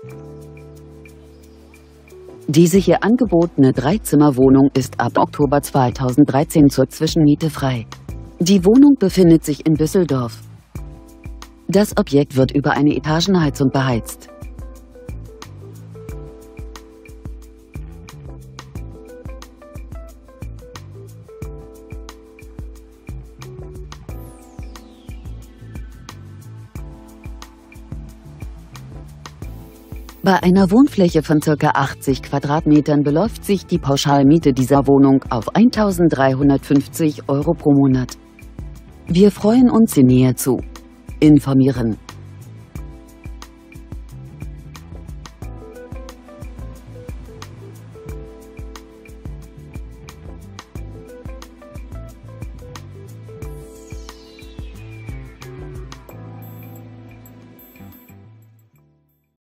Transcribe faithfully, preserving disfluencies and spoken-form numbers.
Diese hier angebotene Dreizimmerwohnung ist ab Oktober zweitausenddreizehn zur Zwischenmiete frei. Die Wohnung befindet sich in Düsseldorf. Das Objekt wird über eine Etagenheizung beheizt. Bei einer Wohnfläche von ca. achtzig Quadratmetern beläuft sich die Pauschalmiete dieser Wohnung auf eintausenddreihundertfünfzig Euro pro Monat. Wir freuen uns, Sie näher zu informieren.